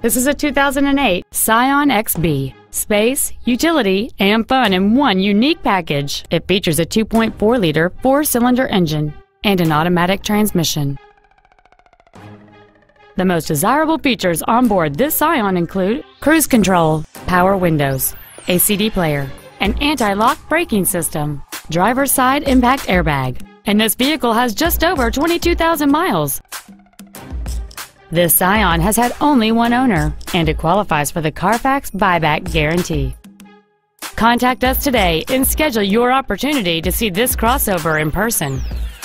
This is a 2008 Scion XB. Space, utility, and fun in one unique package. It features a 2.4-liter four-cylinder engine and an automatic transmission. The most desirable features on board this Scion include cruise control, power windows, a CD player, an anti-lock braking system, driver's side impact airbag, and this vehicle has just over 22,000 miles. This Scion has had only one owner, and it qualifies for the Carfax buyback guarantee. Contact us today and schedule your opportunity to see this crossover in person.